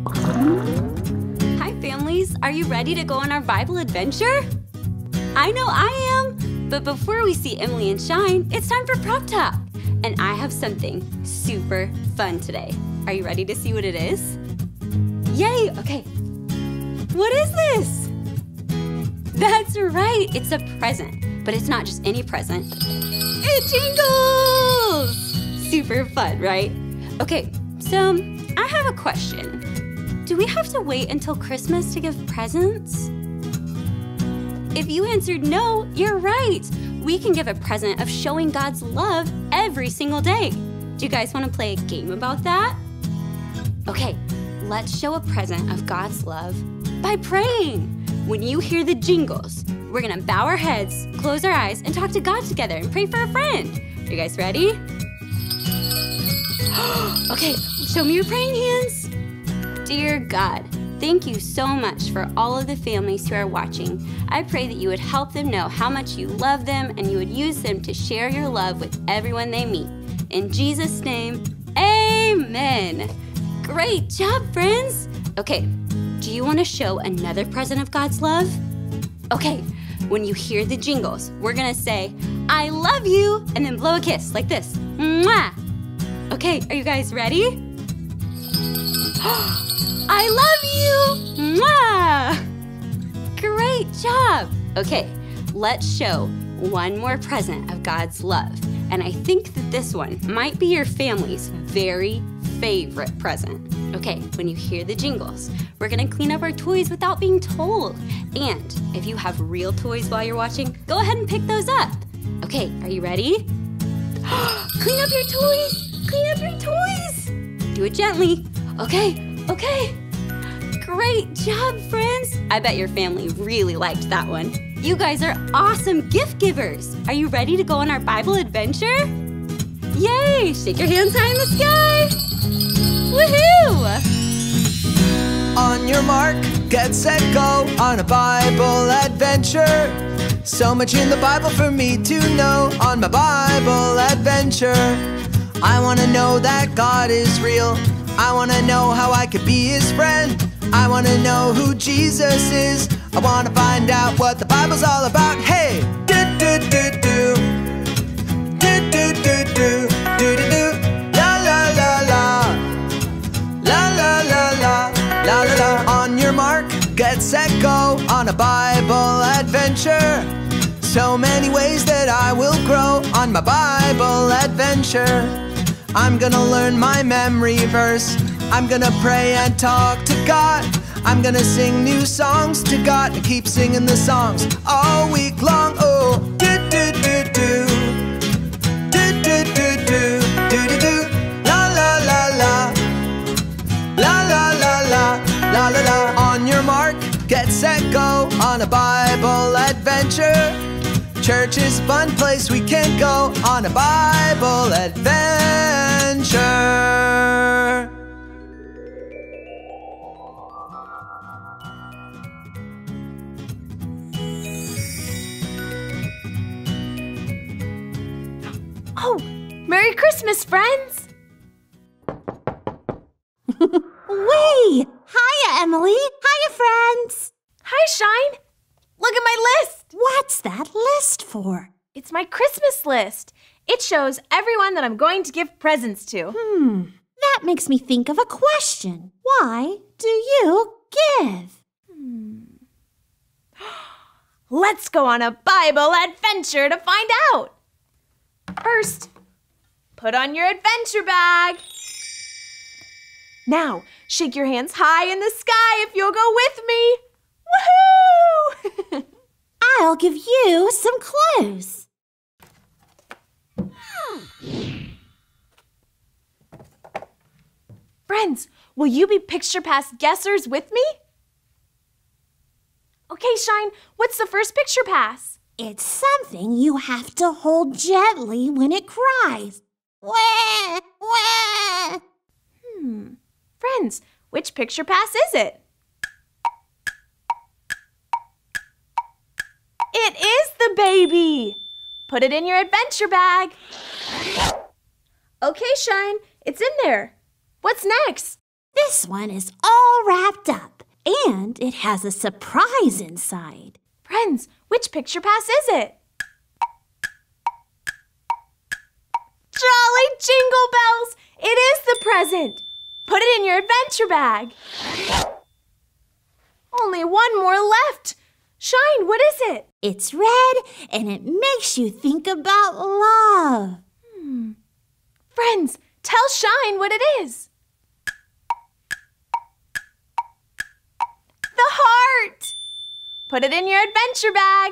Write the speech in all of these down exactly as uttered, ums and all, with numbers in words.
Hi, families. Are you ready to go on our Bible adventure? I know I am. But before we see Emily and Shine, it's time for Prop Talk. And I have something super fun today. Are you ready to see what it is? Yay! Okay. What is this? That's right. It's a present. But it's not just any present. It jingles! Super fun, right? Okay, so I have a question. Do we have to wait until Christmas to give presents? If you answered no, you're right. We can give a present of showing God's love every single day. Do you guys want to play a game about that? Okay, let's show a present of God's love by praying. When you hear the jingles, we're gonna bow our heads, close our eyes, and talk to God together and pray for a friend. Are you guys ready? Okay, show me your praying hands. Dear God, thank you so much for all of the families who are watching. I pray that you would help them know how much you love them and you would use them to share your love with everyone they meet. In Jesus' name, amen. Great job, friends. Okay, do you want to show another present of God's love? Okay, when you hear the jingles, we're gonna say, I love you, and then blow a kiss like this. Mwah! Okay, are you guys ready? I love you! Mwah! Great job! Okay, let's show one more present of God's love. And I think that this one might be your family's very favorite present. Okay, when you hear the jingles, we're gonna clean up our toys without being told. And if you have real toys while you're watching, go ahead and pick those up. Okay, are you ready? Clean up your toys! Clean up your toys! Do it gently. Okay, okay. Great job, friends. I bet your family really liked that one. You guys are awesome gift givers. Are you ready to go on our Bible adventure? Yay! Shake your hands high in the sky. Woohoo! On your mark, get set, go on a Bible adventure. So much in the Bible for me to know on my Bible adventure. I want to know that God is real. I want to know how I could be his friend. I want to know who Jesus is. I want to find out what the Bible's all about. Hey! Do do do do. Do do do do. Do do do. La la la la. La la la la. La la la. On your mark, get set, go on a Bible adventure. So many ways that I will grow on my Bible adventure. I'm gonna learn my memory verse. I'm gonna pray and talk to God. I'm gonna sing new songs to God and keep singing the songs all week long. Oh, do do do do. Do do do do. Do do do. La la la la. La la la la. La la la. On your mark, get set, go on a Bible adventure. Church is a fun place we can go on a Bible adventure. Oh, Merry Christmas, friends! Wait! Hiya, Emily! Hiya, friends! Hi, Shine! Look at my list! What's that list for? It's my Christmas list. It shows everyone that I'm going to give presents to. Hmm, that makes me think of a question. Why do you give? Hmm. Let's go on a Bible adventure to find out. First, put on your adventure bag. Now, shake your hands high in the sky if you'll go with me. Woohoo! I'll give you some clues. Friends, will you be picture past guessers with me? Okay, Shine, what's the first picture pass? It's something you have to hold gently when it cries. Wah, wah. Hmm. Friends, which picture pass is it? It is the baby! Put it in your adventure bag. Okay, Shine, it's in there. What's next? This one is all wrapped up, and it has a surprise inside. Friends, which picture pass is it? Jolly jingle bells! It is the present. Put it in your adventure bag. Only one more left. Shine, what is it? It's red, and it makes you think about love. Hmm. Friends, tell Shine what it is. The heart. Put it in your adventure bag.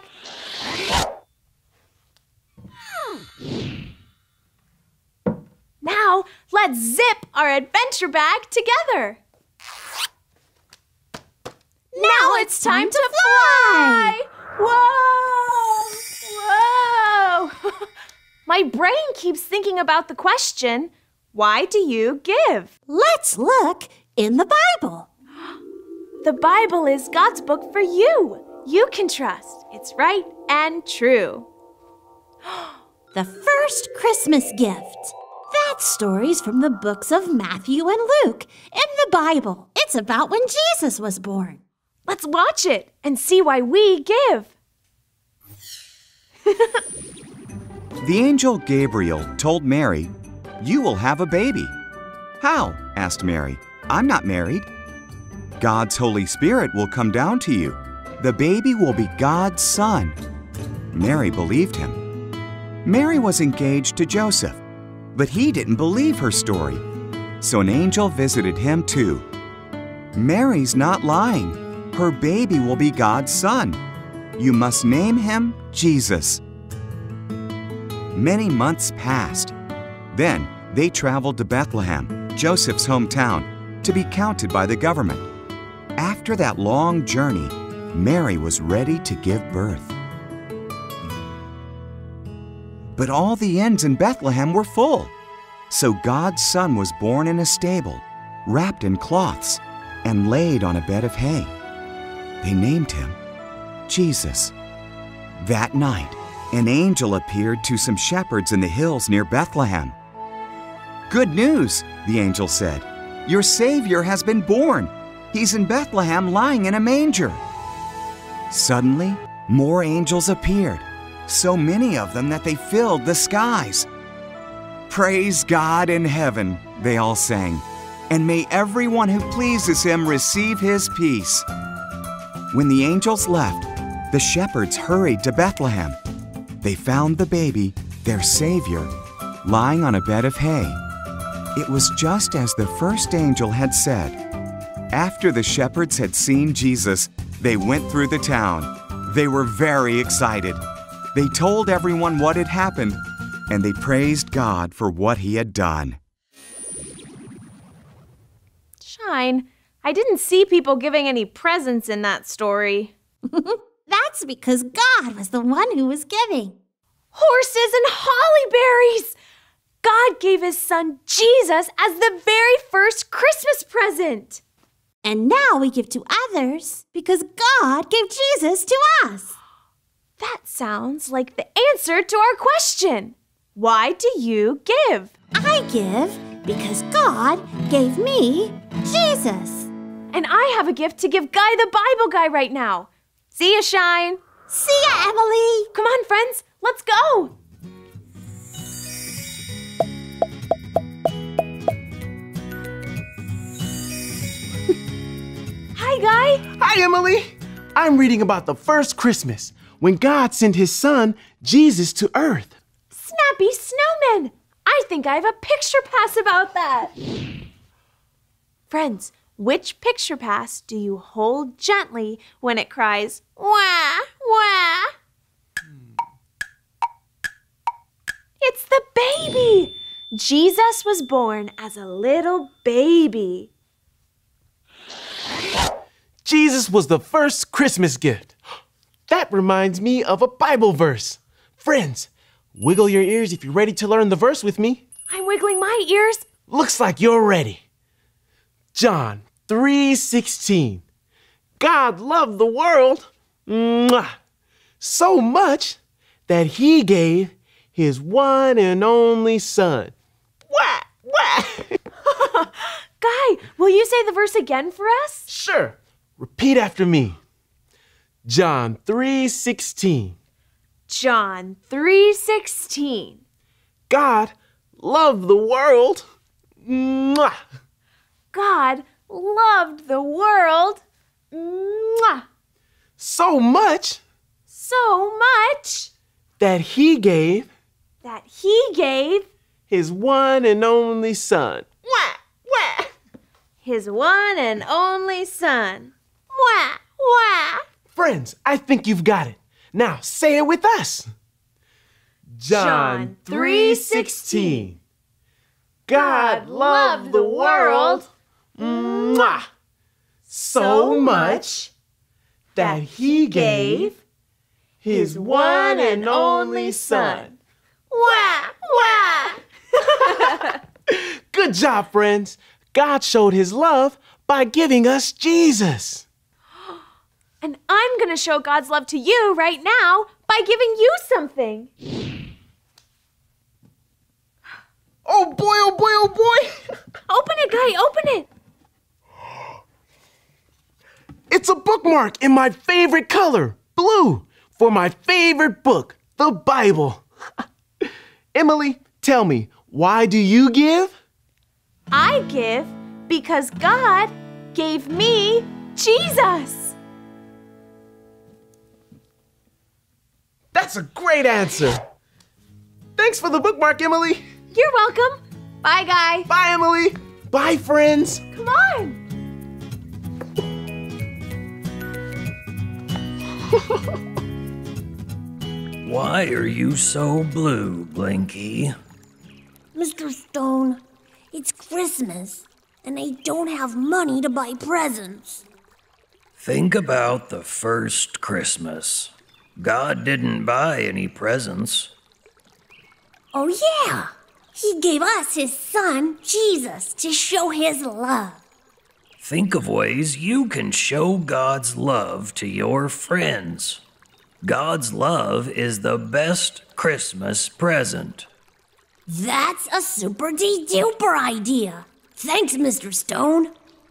Now, let's zip our adventure bag together. Now it's time to fly! Whoa! Whoa! My brain keeps thinking about the question, why do you give? Let's look in the Bible. The Bible is God's book for you. You can trust it's right and true. The first Christmas gift. That story's from the books of Matthew and Luke in the Bible. It's about when Jesus was born. Let's watch it and see why we give. The angel Gabriel told Mary, "You will have a baby." "How?" asked Mary. "I'm not married." "God's Holy Spirit will come down to you. The baby will be God's son." Mary believed him. Mary was engaged to Joseph, but he didn't believe her story. So an angel visited him too. "Mary's not lying. Her baby will be God's son. You must name him Jesus." Many months passed. Then they traveled to Bethlehem, Joseph's hometown, to be counted by the government. After that long journey, Mary was ready to give birth. But all the inns in Bethlehem were full. So God's son was born in a stable, wrapped in cloths, and laid on a bed of hay. They named him Jesus. That night, an angel appeared to some shepherds in the hills near Bethlehem. "Good news," the angel said. "Your Savior has been born. He's in Bethlehem lying in a manger." Suddenly, more angels appeared, so many of them that they filled the skies. "Praise God in heaven," they all sang, "and may everyone who pleases him receive his peace." When the angels left, the shepherds hurried to Bethlehem. They found the baby, their Savior, lying on a bed of hay. It was just as the first angel had said. After the shepherds had seen Jesus, they went through the town. They were very excited. They told everyone what had happened, and they praised God for what he had done. Shine, I didn't see people giving any presents in that story. That's because God was the one who was giving. Horses and holly berries! God gave his son Jesus as the very first Christmas present. And now we give to others because God gave Jesus to us. That sounds like the answer to our question. Why do you give? I give because God gave me Jesus. And I have a gift to give Guy the Bible Guy right now. See ya, Shine. See ya, Emily. Come on, friends, let's go. Hi, Guy. Hi, Emily. I'm reading about the first Christmas when God sent his son, Jesus, to earth. Snappy snowman. I think I have a picture pass about that. Friends, which picture pass do you hold gently when it cries, wah, wah? It's the baby. Jesus was born as a little baby. Jesus was the first Christmas gift. That reminds me of a Bible verse. Friends, wiggle your ears if you're ready to learn the verse with me. I'm wiggling my ears. Looks like you're ready. John three sixteen. God loved the world mwah, so much that he gave his one and only son. Wah, wah. Guy, will you say the verse again for us? Sure. Repeat after me. John three sixteen. John three sixteen. God loved the world. Mwah. God loved the world. Mwah. So much So much that he gave that he gave his one and only son. Wah, wah. his one and only son. Wah, wah. Friends, I think you've got it. Now say it with us. John three sixteen. God loved the world. Mwah. So much that he gave his one and only son. Wah, wah. Good job, friends. God showed his love by giving us Jesus. And I'm going to show God's love to you right now by giving you something. Oh boy, oh boy, oh boy. Open it, Guy, open it. It's a bookmark in my favorite color, blue, for my favorite book, the Bible. Emily, tell me, why do you give? I give because God gave me Jesus. That's a great answer. Thanks for the bookmark, Emily. You're welcome. Bye, Guy. Bye, Emily. Bye, friends. Come on. Why are you so blue, Blinky? Mister Stone, it's Christmas, and I don't have money to buy presents. Think about the first Christmas. God didn't buy any presents. Oh, yeah! He gave us his son, Jesus, to show his love. Think of ways you can show God's love to your friends. God's love is the best Christmas present. That's a super-de-duper idea. Thanks, Mister Stone.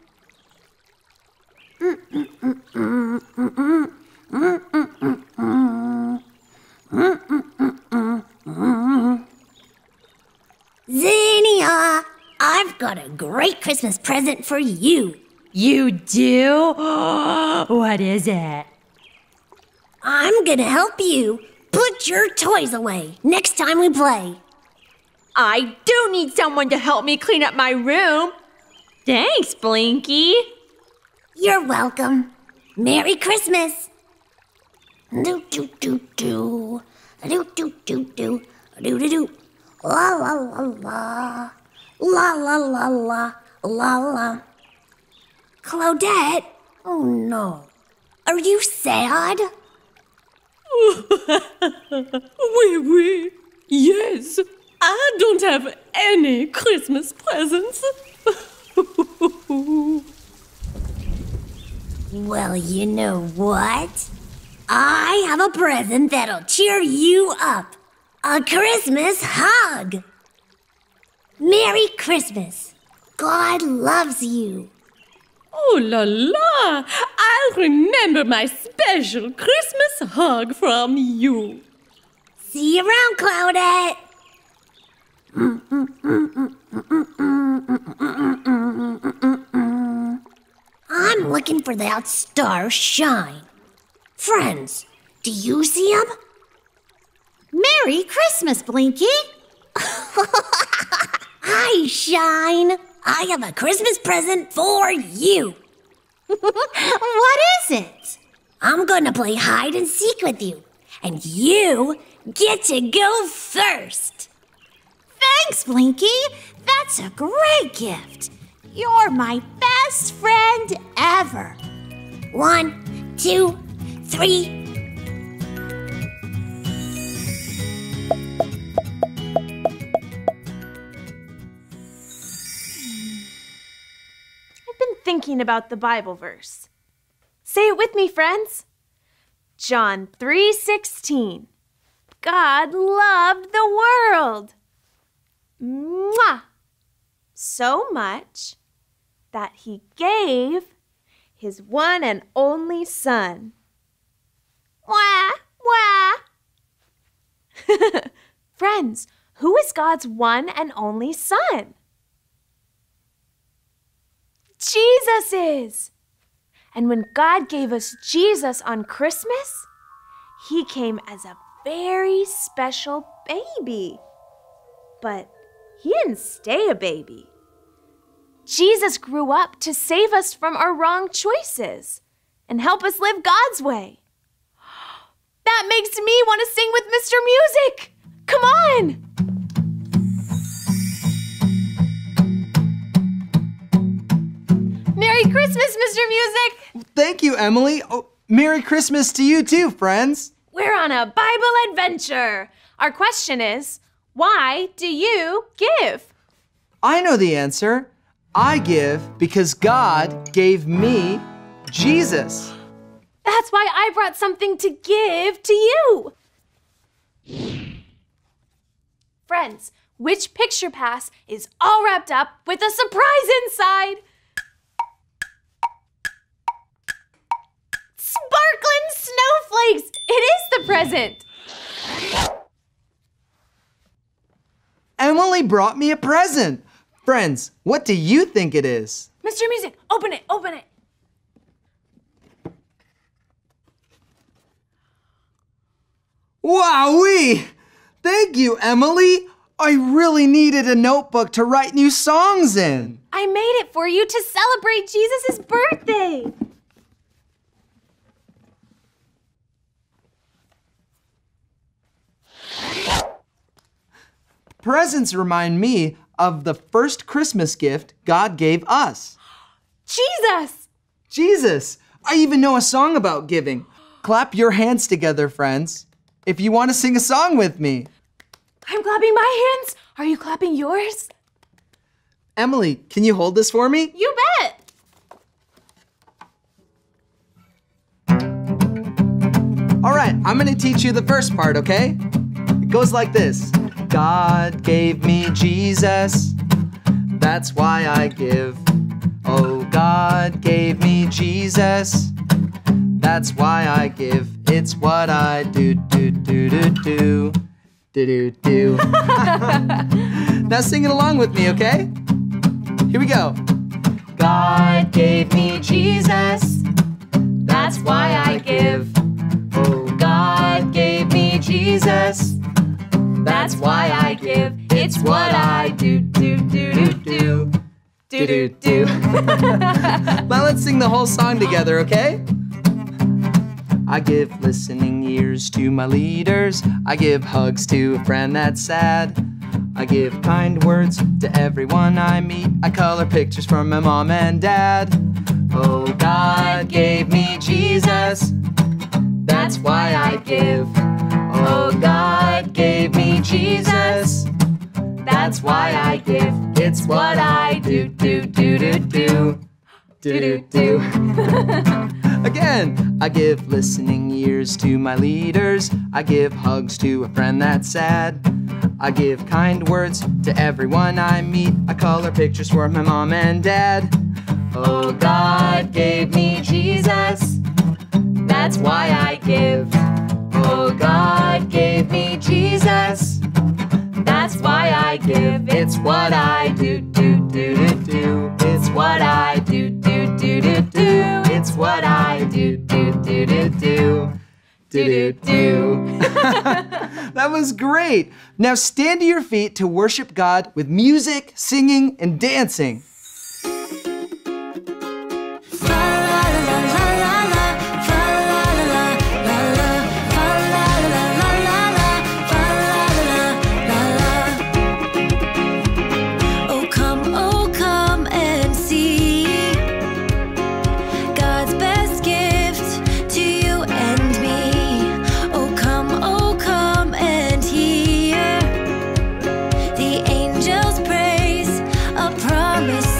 Zinnia, I've got a great Christmas present for you. You do? What is it? I'm gonna help you put your toys away next time we play. I do need someone to help me clean up my room. Thanks, Blinky. You're welcome. Merry Christmas. Do do do do. Do do do do. Do do do. La la la la. La la la la. La la. Claudette? Oh no. Are you sad? Oui, oui. Yes. I don't have any Christmas presents. Well, you know what? I have a present that'll cheer you up. A Christmas hug. Merry Christmas. God loves you. Oh la la! I'll remember my special Christmas hug from you. See you around, Claudette. I'm looking for that star shine. Friends, do you see him? Merry Christmas, Blinky. Hi, Shine. I have a Christmas present for you. What is it? I'm gonna play hide and seek with you, and you get to go first. Thanks, Blinky. That's a great gift. You're my best friend ever. One, two, three. I've been thinking about the Bible verse. Say it with me, friends. John three sixteen. God loved the world. Mwah! So much that he gave his one and only Son. Wah, wah. Friends, who is God's one and only Son? Jesus is. And when God gave us Jesus on Christmas, he came as a very special baby. But he didn't stay a baby. Jesus grew up to save us from our wrong choices and help us live God's way. That makes me want to sing with Mister Music. Come on! Merry Christmas, Mister Music! Thank you, Emily. Oh, Merry Christmas to you too, friends. We're on a Bible adventure. Our question is, why do you give? I know the answer. I give because God gave me Jesus. That's why I brought something to give to you. Friends, which picture pass is all wrapped up with a surprise inside? Sparkling snowflakes! It is the present! Emily brought me a present. Friends, what do you think it is? Mister Music, open it, open it. Wowee! Thank you, Emily. I really needed a notebook to write new songs in. I made it for you to celebrate Jesus' birthday. Presents remind me of the first Christmas gift God gave us. Jesus! Jesus! I even know a song about giving. Clap your hands together, friends, if you want to sing a song with me. I'm clapping my hands. Are you clapping yours? Emily, can you hold this for me? You bet! All right, I'm gonna teach you the first part, okay? It goes like this. God gave me Jesus, that's why I give. Oh, God gave me Jesus, that's why I give. It's what I do, do, do, do, do, do, do, do. Now sing it along with me, okay? Here we go. God gave me Jesus, that's why I give. Oh, God gave me Jesus, that's why I give. It's what I do, do, do, do, do, do, do, do. Now let's sing the whole song together, okay? I give listening ears to my leaders. I give hugs to a friend that's sad. I give kind words to everyone I meet. I color pictures for my mom and dad. Oh, God gave me Jesus, that's why I give. Oh, God gave me Jesus, that's why I give. It's what I do, do, do, do, do, do, do, do. Again, I give listening ears to my leaders. I give hugs to a friend that's sad. I give kind words to everyone I meet. I color pictures for my mom and dad. Oh, God gave me Jesus, that's why I give. Oh, God gave me Jesus, that's why I give. It's what I do, do, do, do, do. It's what I do, do, do, do, do. It's what I do, do, do, do, do. Do, do, do. That was great. Now stand to your feet to worship God with music, singing, and dancing. Promise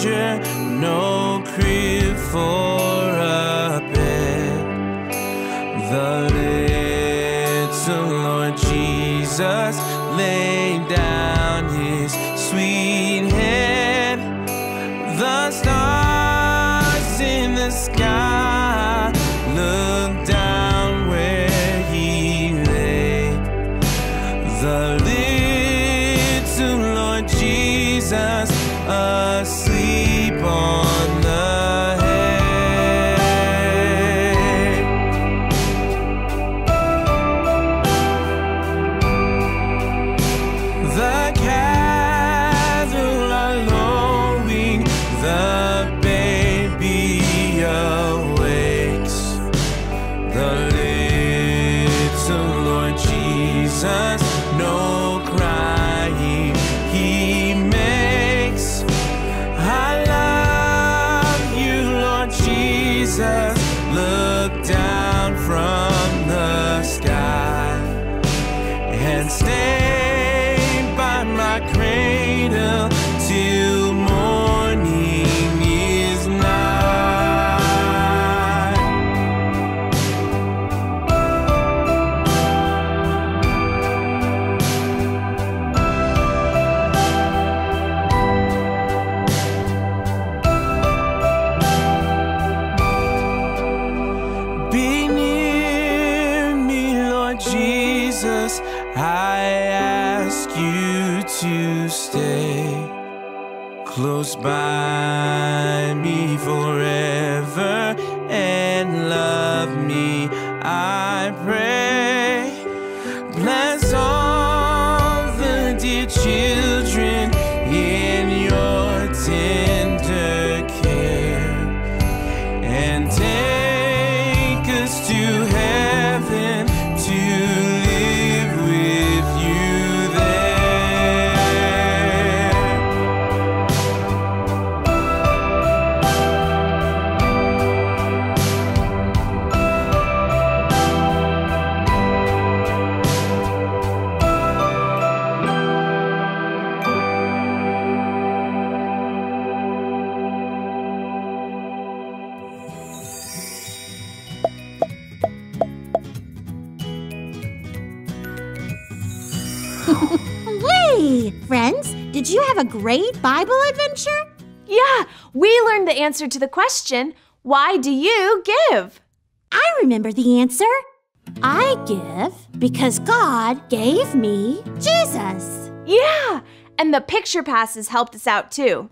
manger, no crib for a bed. The little Lord Jesus laid down his sweet head. The stars in the sky looked down where he lay. The little Lord Jesus asleep on the hay. The cattle are lowing, the baby awakes. The little Lord Jesus, no crying he makes. I love you, Lord Jesus. Look down from the sky and stay by my cradle till morning is nigh. Be near me, Lord Jesus, I ask you to stay close by me forever and love me, I pray. Bless all the dear children in your tender care, and take us to heaven to live with you there. Hey, friends, did you have a great Bible adventure? Yeah, we learned the answer to the question, why do you give? I remember the answer. I give because God gave me Jesus. Yeah, and the picture passes helped us out too.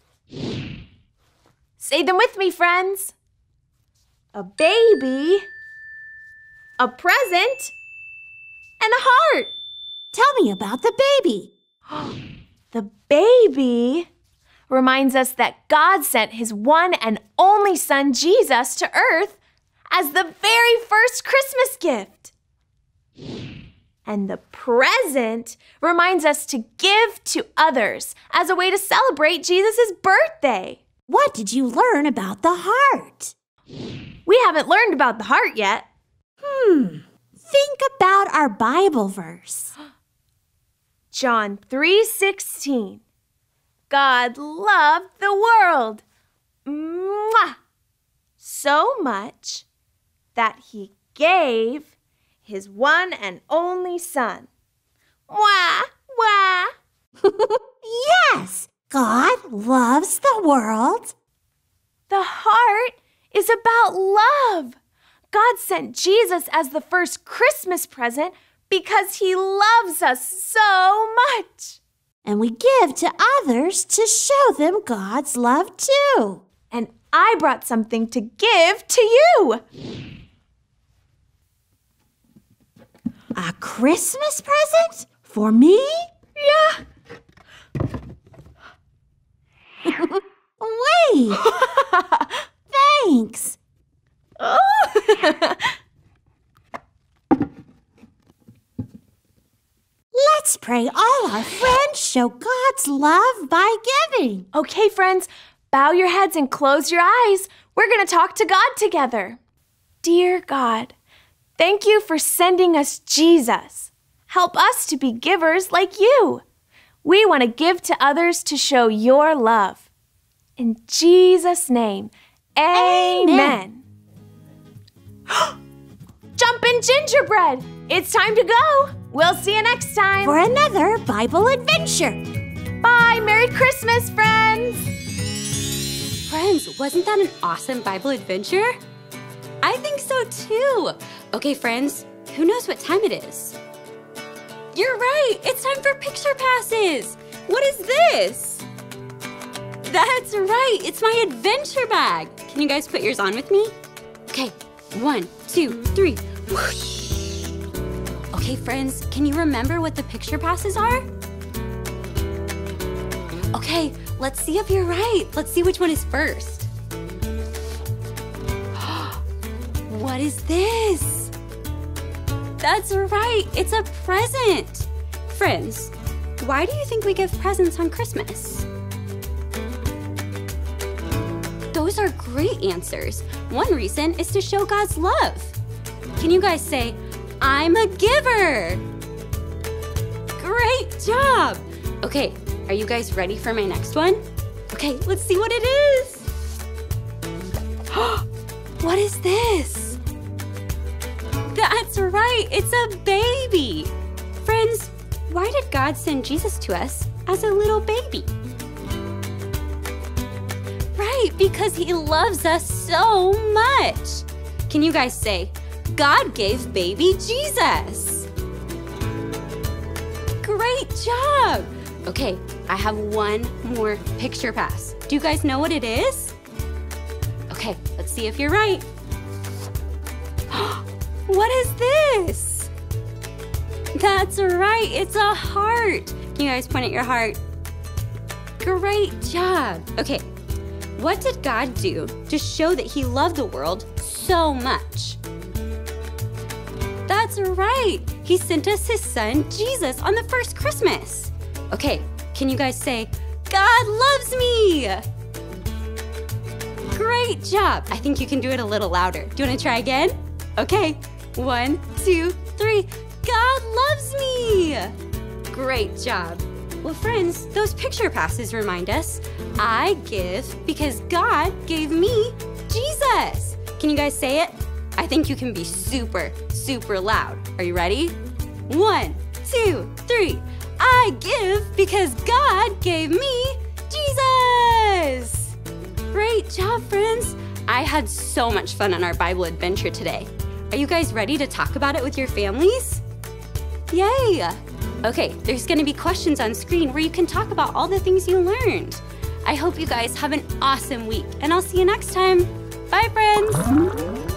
Say them with me, friends. A baby, a present, and a heart. Tell me about the baby. The baby reminds us that God sent his one and only son, Jesus, to earth as the very first Christmas gift. And the present reminds us to give to others as a way to celebrate Jesus' birthday. What did you learn about the heart? We haven't learned about the heart yet. Hmm. Think about our Bible verse. John three sixteen. God loved the world Mwah! so much that he gave his one and only son. Wah, wah. Yes, God loves the world. The heart is about love. God sent Jesus as the first Christmas present because he loves us so much. And we give to others to show them God's love too. And I brought something to give to you. A Christmas present? For me? Yeah. Wait. Thanks. Oh. Let's pray all our friends show God's love by giving. Okay, friends, bow your heads and close your eyes. We're going to talk to God together. Dear God, thank you for sending us Jesus. Help us to be givers like you. We want to give to others to show your love. In Jesus' name, amen. Jumpin' Gingerbread, it's time to go. We'll see you next time. For another Bible adventure. Bye, Merry Christmas, friends. Friends, wasn't that an awesome Bible adventure? I think so too. Okay, friends, who knows what time it is? You're right, it's time for picture passes. What is this? That's right, it's my adventure bag. Can you guys put yours on with me? Okay, one, two, three, whoosh. Okay, friends, can you remember what the picture passes are? Okay, let's see if you're right. Let's see which one is first. What is this? That's right, it's a present. Friends, why do you think we give presents on Christmas? Those are great answers. One reason is to show God's love. Can you guys say, I'm a giver? Great job. Okay, are you guys ready for my next one? Okay, let's see what it is. What is this? That's right, it's a baby. Friends, why did God send Jesus to us as a little baby? Right, because he loves us so much. Can you guys say, God gave baby Jesus? Great job. Okay, I have one more picture pass. Do you guys know what it is? Okay, let's see if you're right. What is this? That's right, it's a heart. Can you guys point at your heart? Great job. Okay, what did God do to show that he loved the world so much? That's right, he sent us his son, Jesus, on the first Christmas. Okay, can you guys say, God loves me? Great job. I think you can do it a little louder. Do you want to try again? Okay, one, two, three. God loves me. Great job. Well, friends, those picture passes remind us, I give because God gave me Jesus. Can you guys say it? I think you can be super, super loud. Are you ready? One, two, three. I give because God gave me Jesus. Great job, friends. I had so much fun on our Bible adventure today. Are you guys ready to talk about it with your families? Yay! Okay, there's gonna be questions on screen where you can talk about all the things you learned. I hope you guys have an awesome week, and I'll see you next time. Bye, friends.